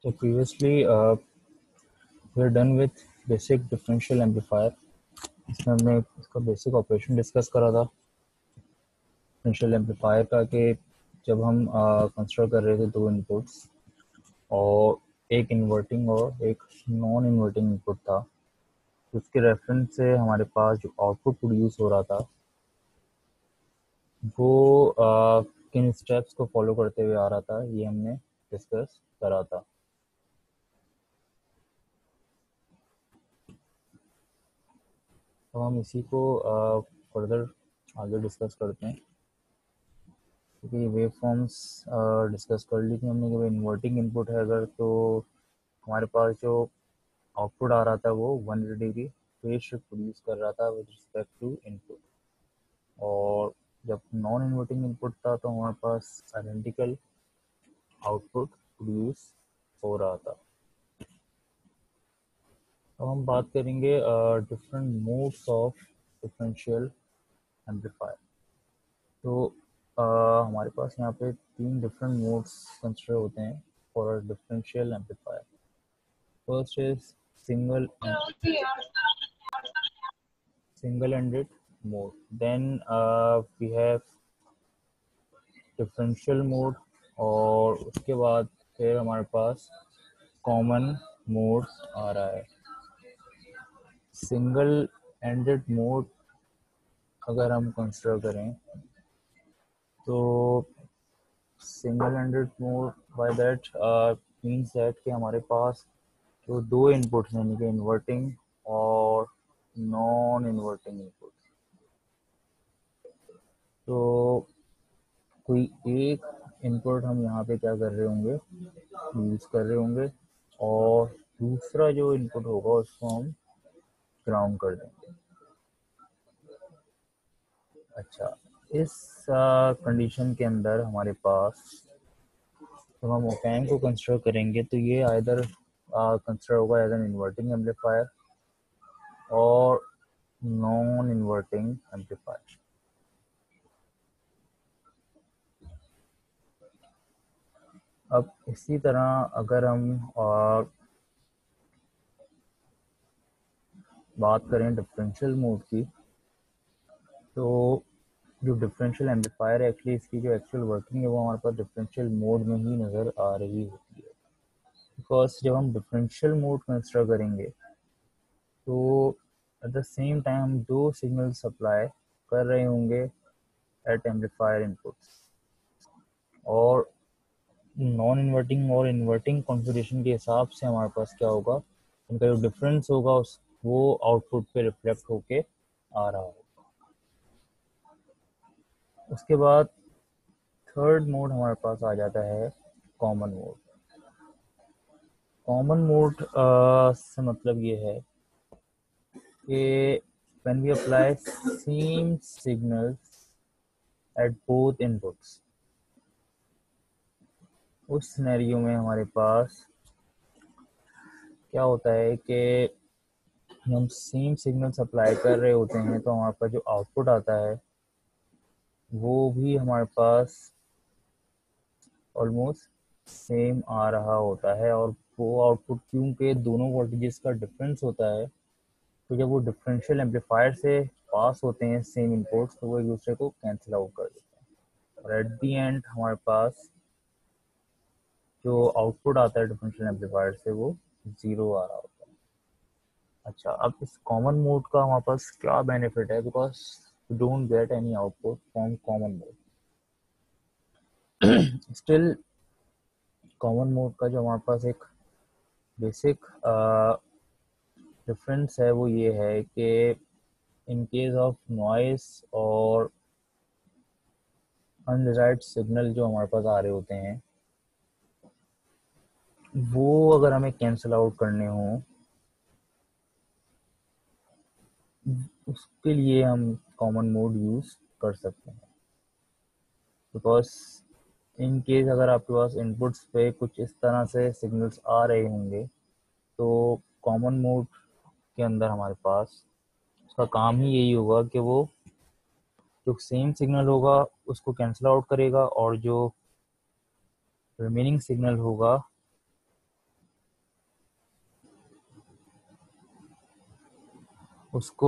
So previously we are done with basic differential amplifier. इसमें हमने इसका बेसिक ऑपरेशन डिस्कस करा था डिफरेंशियल एम्पलीफायर का कि जब हम कंसिडर कर रहे थे दो इनपुट्स और एक इन्वर्टिंग और एक नॉन इन्वर्टिंग इनपुट था, उसके रेफरेंस से हमारे पास जो आउटपुट प्रोड्यूस हो रहा था वो किन स्टेप्स को फॉलो करते हुए आ रहा था, ये हमने डिस्कस करा था। तो हम इसी को फर्दर आगे डिस्कस करते हैं, क्योंकि वेव फॉर्म्स डिस्कस कर ली थी हमने कि भाई इन्वर्टिंग इनपुट है अगर, तो हमारे पास जो आउटपुट आ रहा था वो 180 डिग्री फेज शिफ्ट प्रोड्यूस कर रहा था विद रिस्पेक्ट टू इनपुट, और जब नॉन इन्वर्टिंग इनपुट था तो हमारे पास आइडेंटिकल आउटपुट प्रोड्यूस हो रहा था। अब हम बात करेंगे different modes of differential amplifier. तो हमारे पास यहाँ पे तीन डिफरेंट मोड्स कंसिडर होते हैं for a differential amplifier. First is single-ended mode, then we have differential mode, और उसके बाद फिर हमारे पास कॉमन मोड आ रहा है। सिंगल एंडेड मोड अगर हम कंसिडर करें तो single ended mode by that means that कि हमारे पास जो दो इनपुट्स यानी कि इन्वर्टिंग और नॉन इन्वर्टिंग इनपुट, तो कोई एक इनपुट हम यहाँ पे क्या कर रहे होंगे, यूज़ कर रहे होंगे, और दूसरा जो इनपुट होगा उसको हम ग्राउंड कर देंगे। अच्छा, इस कंडीशन के अंदर हमारे पास जब हम ओपैम्प को कंसिडर करेंगे तो ये आइदर कंसिडर होगा एज एन इन्वर्टिंग एम्पलीफायर और नॉन इन्वर्टिंग एम्पलीफायर। अब इसी तरह अगर हम बात करें डिफरेंशियल मोड की, तो जो डिफरेंशियल एम्पलीफायर है एक्चुअली इसकी जो एक्चुअल वर्किंग है वो हमारे पास डिफरेंशियल मोड में ही नज़र आ रही होती है। बिकॉज जब हम डिफरेंशियल मोड कंसिडर करेंगे तो एट द सेम टाइम हम दो सिग्नल सप्लाई कर रहे होंगे एट एम्पलीफायर इनपुट्स, और नॉन इन्वर्टिंग और इन्वर्टिंग कॉन्फ़िगरेशन के हिसाब से हमारे पास क्या होगा, उनका जो डिफरेंस होगा उस वो आउटपुट पे रिफ्लेक्ट होके आ रहा होगा। उसके बाद थर्ड मोड हमारे पास आ जाता है कॉमन मोड। कॉमन मोड से मतलब ये है कि when we apply same signals at both inputs, उस सिनेरियो में हमारे पास क्या होता है कि हम सेम सिग्नल्स अप्लाई कर रहे होते हैं तो हमारे पास जो आउटपुट आता है वो भी हमारे पास ऑलमोस्ट सेम आ रहा होता है, और वो आउटपुट क्योंकि दोनों वोल्टेजेस का डिफरेंस होता है तो जब वो डिफरेंशियल एम्पलीफायर से पास होते हैं सेम इनपुट्स तो वो एक दूसरे को कैंसिल आउट कर देते हैं, और एट दी एंड हमारे पास जो आउटपुट आता है डिफरेंशियल एम्पलीफायर से वो ज़ीरो आ रहा होता है। अच्छा, अब इस कॉमन मोड का हमारे पास क्या बेनिफिट है, because you don't get any output from common mode. Still common mode का जो हमारे पास एक बेसिक डिफरेंस है वो ये है कि इन केस ऑफ नॉइस और अनडिजायर्ड सिग्नल जो हमारे पास आ रहे होते हैं वो अगर हमें कैंसिल आउट करने हों उसके लिए हम कॉमन मोड यूज़ कर सकते हैं। बिकॉज इन केस अगर आपके पास इनपुट्स पे कुछ इस तरह से सिग्नल्स आ रहे होंगे तो कॉमन मोड के अंदर हमारे पास उसका काम ही यही होगा कि वो जो सेम सिग्नल होगा उसको कैंसिल आउट करेगा, और जो रिमेनिंग सिग्नल होगा उसको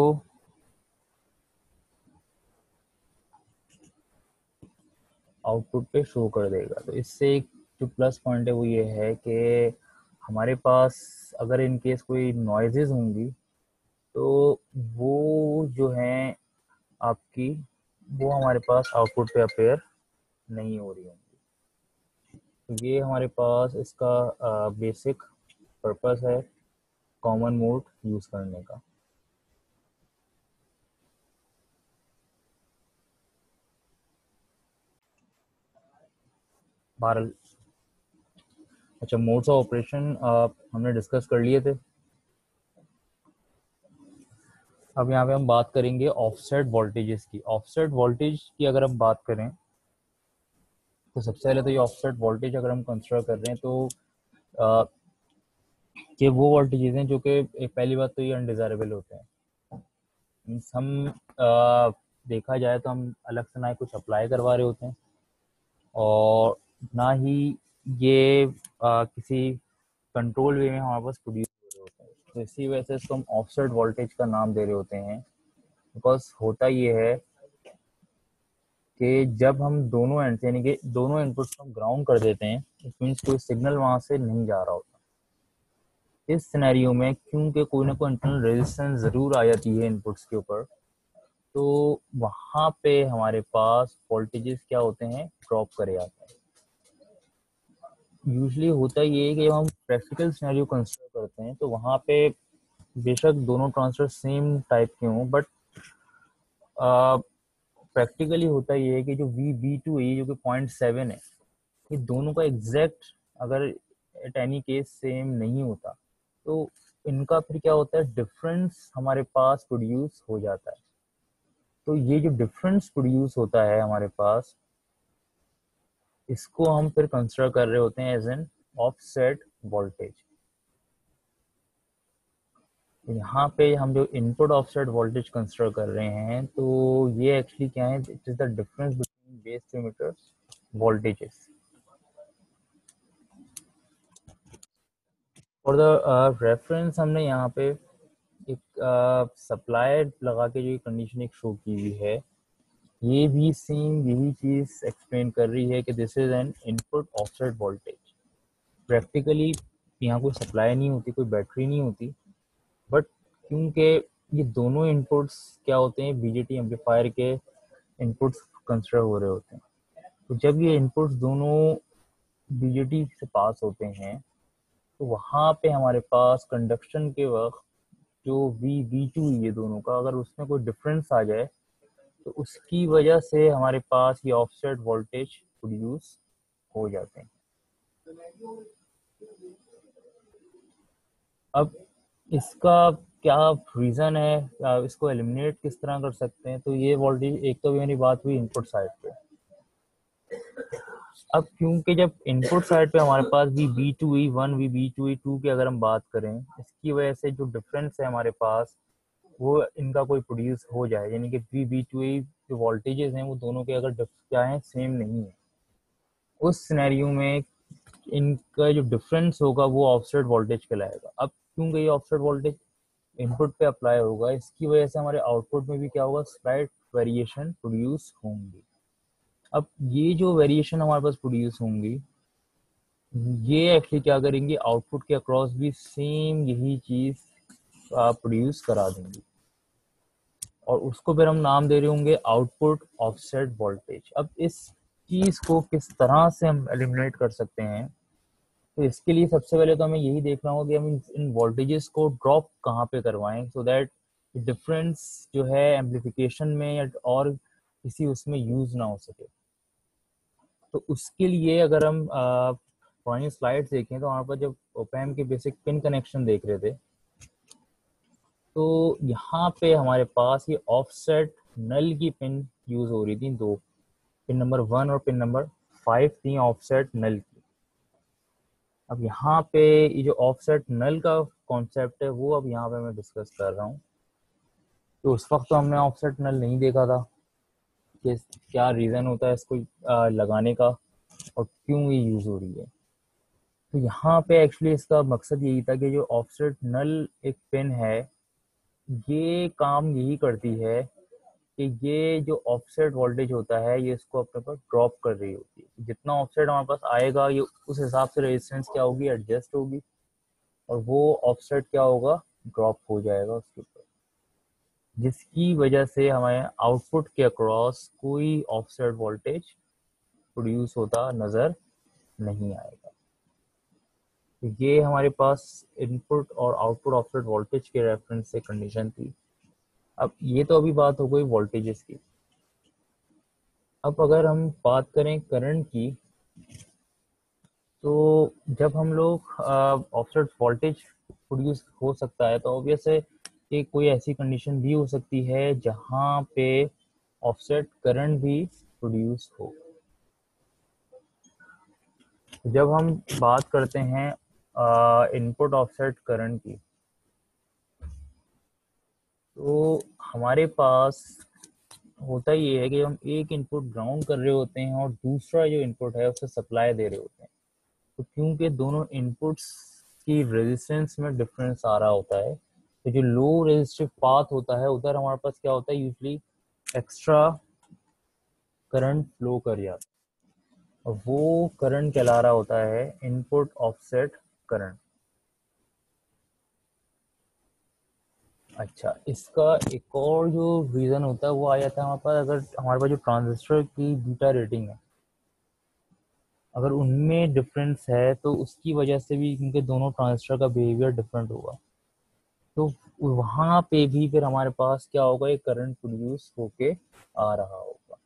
आउटपुट पे शो कर देगा। तो इससे एक जो प्लस पॉइंट है वो ये है कि हमारे पास अगर इन केस कोई नॉइजेज होंगी तो वो जो है आपकी, वो हमारे पास आउटपुट पे अपेयर नहीं हो रही होंगी। तो ये हमारे पास इसका बेसिक पर्पस है कॉमन मोड यूज करने का। बहरहाल, अच्छा, मोड्स ऑफ ऑपरेशन हमने डिस्कस कर लिए थे। अब यहाँ पे हम बात करेंगे ऑफसेट वोल्टेजेस की। ऑफसेट वोल्टेज की अगर हम बात करें तो सबसे पहले तो ये ऑफसेट वोल्टेज अगर हम कंसिडर कर रहे हैं तो आ, ये वो वोल्टेजेस हैं जो कि एक पहली बात तो ये अनडिजायरेबल होते हैं। मीन्स हम देखा जाए तो हम अलग से ना ही कुछ अप्लाई करवा रहे होते हैं और ना ही ये किसी कंट्रोल वे में हमारे पास प्रोड्यूस हो रहे होते हैं। तो इसी वजह से इसको हम ऑफसेट वोल्टेज का नाम दे रहे होते हैं। बिकॉज होता ये है कि जब हम दोनों एंड यानी कि दोनों इनपुट्स को हम ग्राउंड कर देते हैं, इट मीन्स कोई सिग्नल वहां से नहीं जा रहा होता। इस सिनेरियो में क्योंकि कोई ना कोई इंटरनल रेजिस्टेंस जरूर आ जाती है इनपुट्स के ऊपर, तो वहां पे हमारे पास वोल्टेजेस क्या होते हैं, ड्रॉप करे जाते हैं। यूजली होता ये है कि जब हम प्रैक्टिकल सिनेरियो कंसिडर करते हैं तो वहां पे बेशक दोनों ट्रांजिस्टर सेम टाइप के हों, बट प्रैक्टिकली होता ये है कि जो V2 है जो कि 0.7 है, ये दोनों का एग्जैक्ट अगर एट एनी केस सेम नहीं होता तो इनका फिर क्या होता है, डिफरेंस हमारे पास प्रोड्यूस हो जाता है। तो ये जो डिफरेंस प्रोड्यूस होता है हमारे पास, इसको हम फिर कंसिडर कर रहे होते हैं एज एन ऑफसेट वोल्टेज। यहाँ पे हम जो इनपुट ऑफसेट वोल्टेज कंसिडर कर रहे हैं तो ये एक्चुअली क्या है, it is the difference between base to emitter voltages. For the reference हमने यहाँ पे एक सप्लाई लगा के जो कंडीशन एक शो की हुई है, ये भी सेम यही चीज एक्सप्लेन कर रही है कि this is an input offset voltage. Practically यहाँ कोई सप्लाई नहीं होती, कोई बैटरी नहीं होती, बट क्योंकि ये दोनों इनपुट्स क्या होते हैं, बीजेटी एम्पलीफायर के इनपुट्स कंसिडर हो रहे होते हैं। तो जब ये इनपुट्स दोनों बीजेटी से पास होते हैं तो वहाँ पे हमारे पास कंडक्शन के वक्त जो V2 ये दोनों का अगर उसमें कोई डिफरेंस आ जाए तो उसकी वजह से हमारे पास ये ऑफसेट वोल्टेज प्रोड्यूस हो जाते हैं। अब इसका क्या रीज़न है, इसको एलिमिनेट किस तरह कर सकते हैं, तो ये वोल्टेज, एक तो मेरी बात हुई इनपुट साइड पे। अब क्योंकि जब इनपुट साइड पे हमारे पास भी V2E1 भी V2E2 की अगर हम बात करें, इसकी वजह से जो डिफरेंस है हमारे पास वो इनका कोई प्रोड्यूस हो जाए, यानी कि V2E जो वोल्टेजेस हैं वो दोनों के अगर क्या है, सेम नहीं है, उस सिनेरियो में इनका जो डिफरेंस होगा वो ऑफसेट वोल्टेज कहलाएगा। अब क्योंकि ये ऑफसेट वोल्टेज इनपुट पे अप्लाई होगा, इसकी वजह से हमारे आउटपुट में भी क्या होगा, स्लाइट वेरिएशन प्रोड्यूस होंगी। अब ये जो वेरिएशन हमारे पास प्रोड्यूस होंगी, ये एक्चुअली क्या करेंगे, आउटपुट के अक्रॉस भी सेम यही चीज प्रोड्यूस करा देंगी और उसको फिर हम नाम दे रहे होंगे आउटपुट ऑफसेट वोल्टेज। अब इस चीज को किस तरह से हम एलिमिनेट कर सकते हैं, तो इसके लिए सबसे पहले तो हमें यही देखना होगा कि हम इन वोल्टेजेस को ड्रॉप कहाँ पे करवाएं सो दैट डिफरेंस जो है एम्पलीफिकेशन में या और किसी उसमें यूज ना हो सके। तो उसके लिए अगर हम पुरानी स्लाइड्स देखें तो वहाँ पर जब ओपैम के बेसिक पिन कनेक्शन देख रहे थे तो यहाँ पे हमारे पास ये ऑफसेट नल की पिन यूज हो रही थी, दो पिन नंबर 1 और पिन नंबर 5 थी ऑफसेट नल की। अब यहाँ पे ये जो ऑफसेट नल का कॉन्सेप्ट है वो अब यहाँ पे मैं डिस्कस कर रहा हूँ। तो उस वक्त तो हमने ऑफसेट नल नहीं देखा था कि क्या रीज़न होता है इसको लगाने का और क्यों ये यूज़ हो रही है। तो यहाँ पे एक्चुअली इसका मकसद यही था कि जो ऑफसेट नल एक पिन है ये काम यही करती है कि ये जो ऑफसेट वोल्टेज होता है ये इसको अपने पर ड्रॉप कर रही होती है। जितना ऑफसेट हमारे पास आएगा ये उस हिसाब से रेजिस्टेंस क्या होगी, एडजस्ट होगी, और वो ऑफसेट क्या होगा, ड्रॉप हो जाएगा उसके ऊपर, जिसकी वजह से हमें आउटपुट के अक्रॉस कोई ऑफसेट वोल्टेज प्रोड्यूस होता नजर नहीं आएगा। तो ये हमारे पास इनपुट और आउटपुट ऑफसेट वोल्टेज के रेफरेंस से कंडीशन थी। अब ये तो अभी बात हो गई वोल्टेजेस की। अब अगर हम बात करें करंट की, तो जब हम लोग ऑफसेट वोल्टेज प्रोड्यूस हो सकता है तो ऑब्वियस है कि कोई ऐसी कंडीशन भी हो सकती है जहाँ पे ऑफसेट करंट भी प्रोड्यूस हो। जब हम बात करते हैं इनपुट ऑफसेट करंट की, तो हमारे पास होता ये है कि हम एक इनपुट ग्राउंड कर रहे होते हैं और दूसरा जो इनपुट है उसे सप्लाई दे रहे होते हैं। तो क्योंकि दोनों इनपुट्स की रेजिस्टेंस में डिफरेंस आ रहा होता है, तो जो लो रेजिस्टिव पाथ होता है उधर हमारे पास क्या होता है, यूजली एक्स्ट्रा करंट फ्लो कर जाता है, और वो करंट कहला रहा होता है इनपुट ऑफसेट करंट। अच्छा, इसका एक और जो रीज़न होता है वो आ जाता है हमारे पास, अगर हमारे पास जो ट्रांजिस्टर की बीटा रेटिंग है अगर उनमें डिफरेंस है तो उसकी वजह से भी, क्योंकि दोनों ट्रांजिस्टर का बिहेवियर डिफरेंट होगा, तो वहां पे भी फिर हमारे पास क्या होगा, एक करंट प्रोड्यूस होके आ रहा होगा।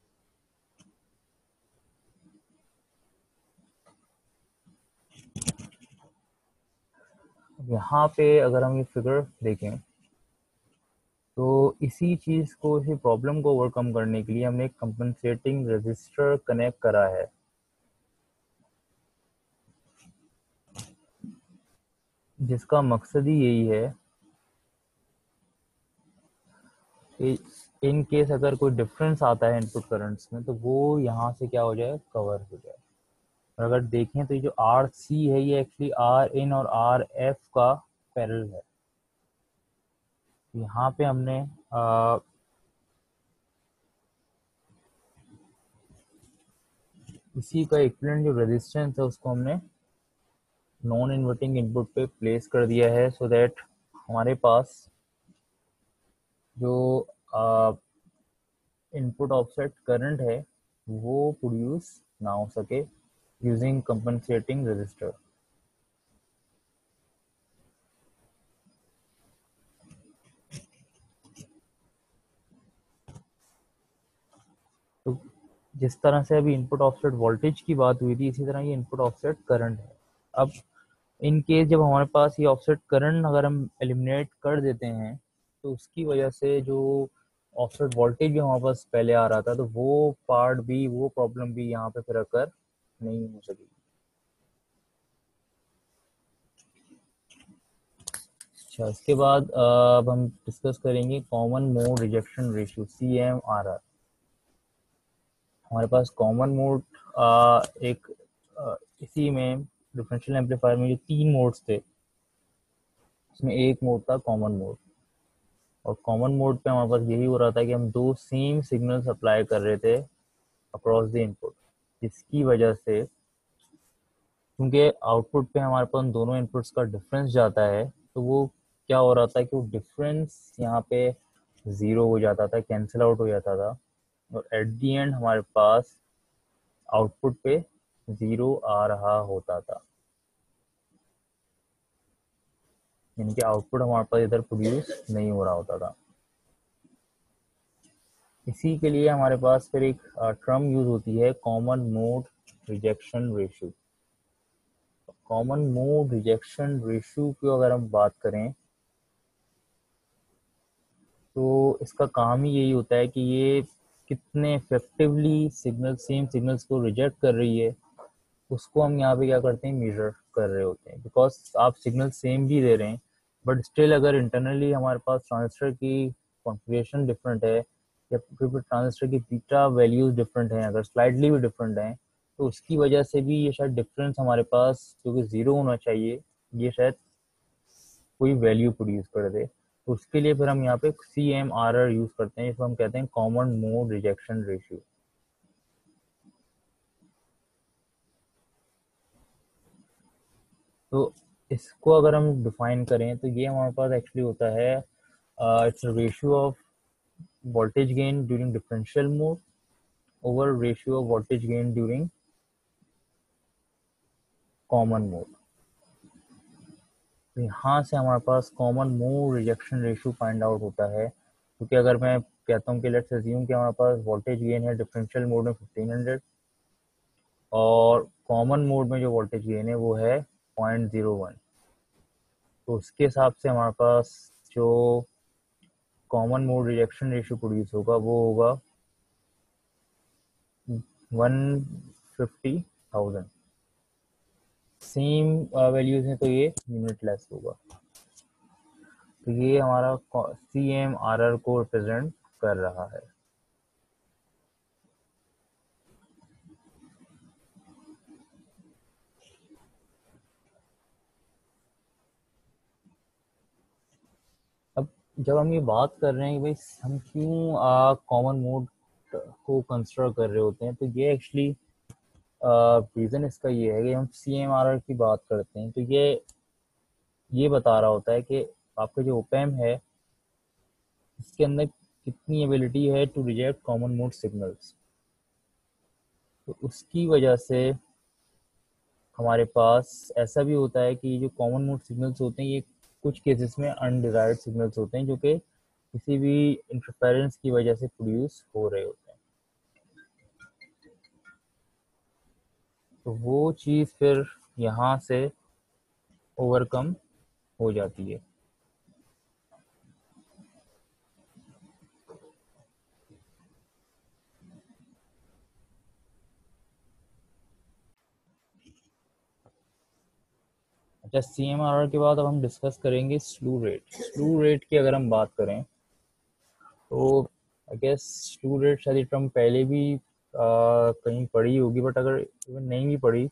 यहाँ पे अगर हम ये फिगर देखें तो इसी चीज को, इसी प्रॉब्लम को ओवरकम करने के लिए हमने एक कंपनसेटिंग रेजिस्टर कनेक्ट करा है, जिसका मकसद ही यही है कि इन केस अगर कोई डिफरेंस आता है इनपुट करंट्स में तो वो यहाँ से क्या हो जाए, कवर हो जाए। और अगर देखें तो ये जो आर सी है ये एक्चुअली आर इन और आर एफ का पैरेलल है। यहाँ पे हमने इसी का इक्विवेलेंट जो रेजिस्टेंस है उसको हमने नॉन इन्वर्टिंग इनपुट पे प्लेस कर दिया है, सो दैट हमारे पास जो इनपुट ऑफसेट करंट है वो प्रोड्यूस ना हो सके यूजिंग कंपनसेटिंग रेजिस्टर। तो जिस तरह से अभी इनपुट ऑफसेट वोल्टेज की बात हुई थी, इसी तरह ये इनपुट ऑफसेट करंट है। अब इन केस जब हमारे पास ये ऑफसेट करंट अगर हम एलिमिनेट कर देते हैं तो उसकी वजह से जो ऑफसेट वोल्टेज भी हमारे पास पहले आ रहा था तो वो पार्ट भी, वो प्रॉब्लम भी यहाँ पे फिर अकर नहीं हो सकेगी। अच्छा, इसके बाद अब हम डिस्कस करेंगे common mode rejection ratio, CMRR। हमारे पास कॉमन मोड एक इसी में डिफरेंशियल एम्पलीफायर में जो 3 मोड्स थे उसमें एक मोड था कॉमन मोड, और कॉमन मोड पे हमारे पास यही हो रहा था कि हम दो सेम सिग्नल सप्लाई कर रहे थे अक्रॉस द इनपुट, जिसकी वजह से क्योंकि आउटपुट पे हमारे पास दोनों इनपुट्स का डिफरेंस जाता है तो वो क्या हो रहा था कि वो डिफरेंस यहाँ पे ज़ीरो हो जाता था, कैंसिल आउट हो जाता था, और एट दी एंड हमारे पास आउटपुट पे ज़ीरो आ रहा होता था, यानी कि आउटपुट हमारे पास इधर प्रोड्यूस नहीं हो रहा होता था। इसी के लिए हमारे पास फिर एक टर्म यूज होती है common mode rejection ratio. Common mode rejection ratio की अगर हम बात करें तो इसका काम ही यही होता है कि ये कितने इफेक्टिवली सिग्नल, सेम सिग्नल्स को रिजेक्ट कर रही है, उसको हम यहाँ पे क्या करते हैं, मेजर कर रहे होते हैं। बिकॉज आप सिग्नल सेम भी दे रहे हैं बट स्टिल अगर इंटरनली हमारे पास ट्रांजिस्टर की कॉन्फ़िगरेशन डिफरेंट है या फिर ट्रांजिस्टर की बीटा वैल्यूज डिफरेंट हैं, अगर स्लाइडली भी डिफरेंट हैं, तो उसकी वजह से भी ये शायद डिफरेंस हमारे पास जो कि ज़ीरो होना चाहिए ये शायद कोई वैल्यू प्रोड्यूस कर दे। तो उसके लिए फिर हम यहाँ पे CMRR यूज करते हैं, इसको हम कहते हैं कॉमन मोड रिजेक्शन रेशियो। तो इसको अगर हम डिफाइन करें तो ये हमारे पास एक्चुअली होता है it's ratio of voltage gain during differential mode over ratio of voltage gain during common mode. तो यहाँ से हमारे पास common mode rejection ratio find out होता है, क्योंकि अगर मैं कहता हूँ कि लेट्स अज्यूम कि हमारे पास वोल्टेज गेन है डिफरेंशियल मोड में 1500 और कॉमन मोड में जो वोल्टेज गेन है वो है 0.01, तो उसके हिसाब से हमारे पास जो common mode rejection ratio produce होगा वो होगा 150,000। सेम वैल्यूज हैं तो ये यूनिट लेस होगा। तो ये हमारा CMRR को रिप्रेजेंट कर रहा है। अब जब हम ये बात कर रहे हैं कि भाई हम क्यों कॉमन मोड को कंसिडर कर रहे होते हैं, तो ये एक्चुअली रीज़न इसका ये है कि हम CMRR की बात करते हैं तो ये बता रहा होता है कि आपका जो ओपैम्प है इसके अंदर कितनी एबिलिटी है to reject common mode signals. तो उसकी वजह से हमारे पास ऐसा भी होता है कि जो कॉमन मोड सिग्नल्स होते हैं ये कुछ केसेस में अनडिजायर्ड सिग्नल्स होते हैं जो कि किसी भी इंटरफेरेंस की वजह से प्रोड्यूस हो रहे होते हैं। तो वो चीज़ फिर यहाँ से ओवरकम हो जाती है। अच्छा, CMRR के बाद अब हम डिस्कस करेंगे स्लू रेट। स्लू रेट की अगर हम बात करें तो आई गेस स्लू रेट शायद टर्म पहले भी कहीं पढ़ी होगी, बट अगर इवन नहीं भी पढ़ी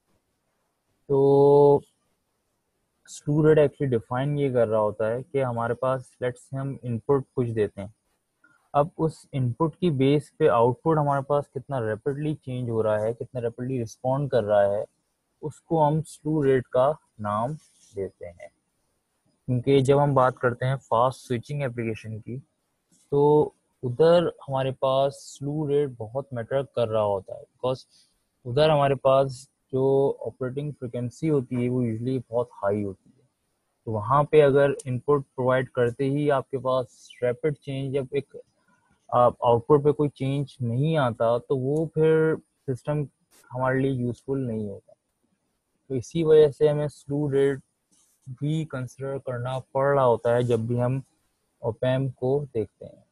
तो स्लू रेट एक्चुअली डिफाइन ये कर रहा होता है कि हमारे पास लेट्स से हम इनपुट कुछ देते हैं, अब उस इनपुट की बेस पे आउटपुट हमारे पास कितना रैपिडली चेंज हो रहा है, कितना रैपिडली रिस्पॉन्ड कर रहा है, उसको हम स्लू रेट का नाम देते हैं। क्योंकि जब हम बात करते हैं फास्ट स्विचिंग एप्लीकेशन की तो उधर हमारे पास स्लू रेट बहुत मैटर कर रहा होता है, बिकॉज उधर हमारे पास जो ऑपरेटिंग फ्रिक्वेंसी होती है वो यूजली बहुत हाई होती है। तो वहाँ पे अगर इनपुट प्रोवाइड करते ही आपके पास रैपिड चेंज, जब एक आउटपुट पे कोई चेंज नहीं आता तो वो फिर सिस्टम हमारे लिए यूजफुल नहीं होता। तो इसी वजह से हमें स्लू रेट भी कंसिडर करना पड़ रहा होता है जब भी हम ओपैम्प को देखते हैं।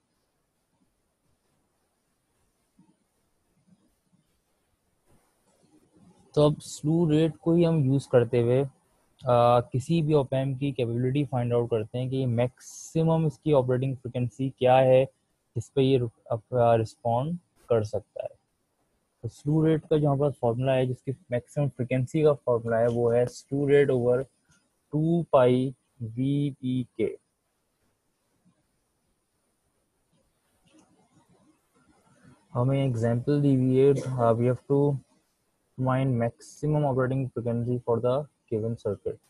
तो अब स्लू रेट को ही हम यूज़ करते हुए किसी भी ओपैम्प की कैपेबिलिटी फाइंड आउट करते हैं कि मैक्सिमम इसकी ऑपरेटिंग फ्रिक्वेंसी क्या है जिस पे ये रिस्पॉन्ड कर सकता है। तो स्लू रेट का जो हमारे पास फॉर्मूला है जिसकी मैक्सिमम फ्रिक्वेंसी का फॉर्मूला है वो है slew rate over 2 pi VPK। हमें एग्जांपल दी हुई है, we have to find maximum operating frequency for the given circuit.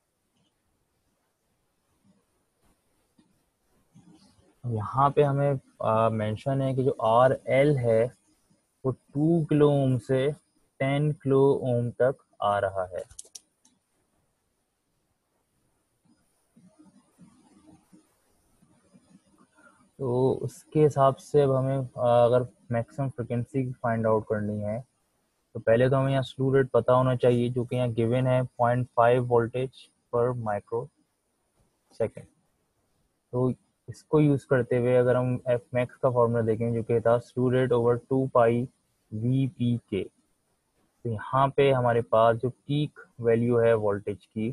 यहाँ पे हमें मेंशन है कि जो RL है वो 2 किलो ओम से 10 किलो ओम तक आ रहा है। तो उसके हिसाब से अब हमें अगर मैक्सिमम फ्रिक्वेंसी फाइंड आउट करनी है तो पहले तो हमें यहाँ स्लू रेट पता होना चाहिए जो कि यहाँ गिवन है 0.5 वोल्टेज पर माइक्रो सेकेंड। तो इसको यूज करते हुए अगर हम एफ मैक्स का फॉर्मूला देखें जो कि था slew rate over 2 pi VPK, तो यहाँ पे हमारे पास जो पीक वैल्यू है वोल्टेज की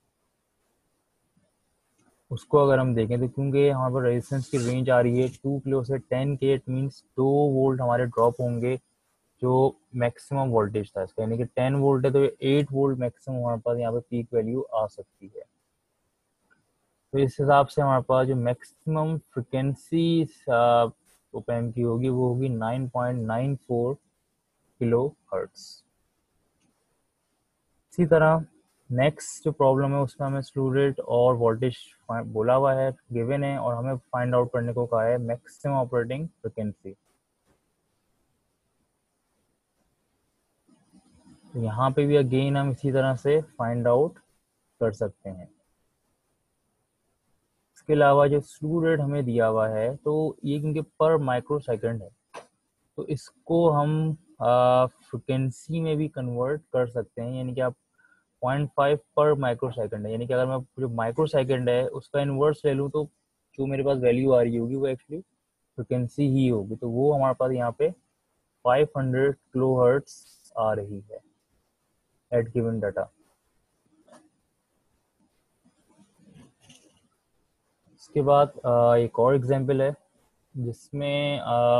उसको अगर हम देखें तो क्योंकि यहाँ पर रेजिस्टेंस की रेंज आ रही है 2 किलो से 10K, इट मीन्स 2 वोल्ट हमारे ड्रॉप होंगे जो मैक्सिमम वोल्टेज था इसका, यानी कि 10 वोल्ट है तो 8 वोल्ट मैक्सिमम हमारे पास यहाँ पे पीक वैल्यू आ सकती है। तो इस हिसाब से हमारे पास जो मैक्सिमम फ्रिक्वेंसी ओप एम्प की होगी वो होगी 9.94 किलो हर्ट्स। इसी तरह नेक्स्ट जो प्रॉब्लम है उसमें हमें स्लू रेट और वोल्टेज बोला हुआ है, गिवन है, और हमें फाइंड आउट करने को कहा है मैक्सिमम ऑपरेटिंग फ्रिक्वेंसी। तो यहाँ पे भी अगेन हम इसी तरह से फाइंड आउट कर सकते हैं। इसके अलावा जो स्लू रेट हमें दिया हुआ है तो ये क्योंकि पर माइक्रो सेकेंड है, तो इसको हम फ्रिक्वेंसी में भी कन्वर्ट कर सकते हैं, यानी कि आप 0.5 पर माइक्रो सेकेंड है, यानी कि अगर मैं जो माइक्रो सेकेंड है उसका इन्वर्स ले लूँ तो जो मेरे पास वैल्यू आ रही होगी वो एक्चुअली फ्रिक्वेंसी ही होगी। तो वो हमारे पास यहाँ पे 500 किलो हर्ट्स आ रही है एट गिवन डाटा। इसके बाद एक और एग्जांपल है जिसमें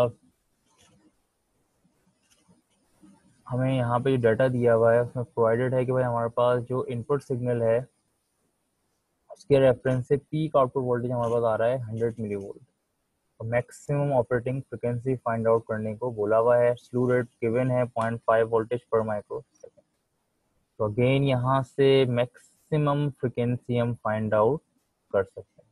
हमें यहाँ पे जो डाटा दिया हुआ है उसमें प्रोवाइडेड है कि भाई हमारे पास जो इनपुट सिग्नल है उसके रेफरेंस से पीक आउटपुट वोल्टेज हमारे पास आ रहा है 100 मिली वोल्ट। तो maximum operating frequency find out करने को बोला हुआ है, स्लू रेट गिवन है 0.5 वोल्टेज पर माइक्रो सेकेंड। तो अगेन यहाँ से मैक्सिमम फ्रिक्वेंसी हम फाइंड आउट कर सकते हैं।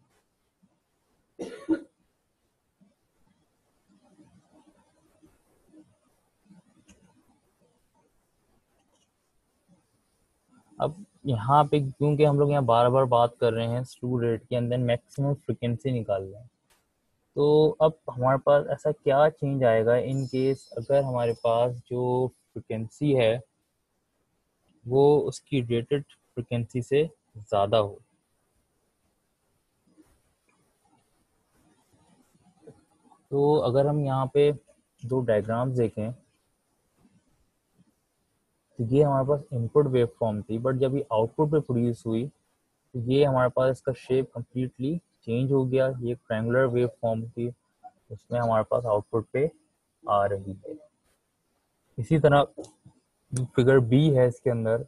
अब यहाँ पे क्योंकि हम लोग यहाँ बार बार बात कर रहे हैं स्लू रेट के अंदर मैक्सिमम फ्रिक्वेंसी निकाल रहे हैं, तो अब हमारे पास ऐसा क्या चेंज आएगा इन केस अगर हमारे पास जो फ्रिक्वेंसी है वो उसकी रेटेड फ्रिक्वेंसी से ज़्यादा हो। तो अगर हम यहाँ पे दो डायग्राम्स देखें तो ये हमारे पास इनपुट वेव फॉर्म थी, बट जब ये आउटपुट पे प्रोड्यूस हुई तो ये हमारे पास इसका शेप कम्प्लीटली चेंज हो गया। ये ट्रायंगुलर वेव फॉर्म थी, उसमें हमारे पास आउटपुट पे आ रही है। इसी तरह फिगर बी है इसके अंदर,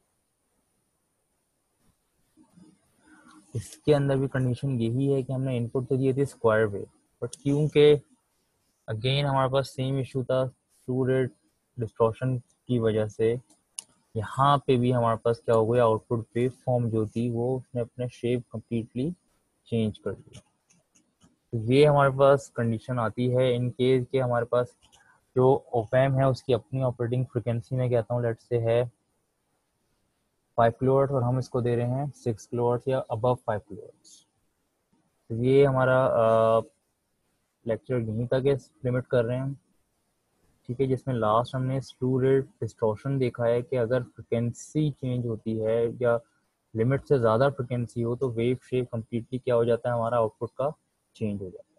इसके अंदर भी कंडीशन यही है कि हमने इनपुट तो दिए थे स्क्वायर वेव, बट क्योंकि अगेन हमारे पास सेम इशू था स्लू रेट डिस्टॉर्शन की वजह से, यहाँ पे भी हमारे पास क्या हो गया, आउटपुट वेव फॉर्म जो थी वो उसने अपने शेप कम्प्लीटली चेंज कर दिया। तो ये हमारे पास कंडीशन आती है इन केस के हमारे पास जो ओपैम है उसकी अपनी ऑपरेटिंग फ्रिक्वेंसी में कहता हूँ लेट से है 5 किलोहर्ट्ज और हम इसको दे रहे हैं 6 किलोहर्ट्ज या अबव 5 किलोहर्ट्ज। तो ये हमारा लेक्चर यहीं तक है, लिमिट कर रहे हैं हम, ठीक है, जिसमें लास्ट हमने स्लू रेट डिस्टॉर्शन देखा है कि अगर फ्रिक्वेंसी चेंज होती है या लिमिट से ज़्यादा फ्रिक्वेंसी हो तो वेव शेप कम्प्लीटली क्या हो जाता है, हमारा आउटपुट का चेंज हो जाता है।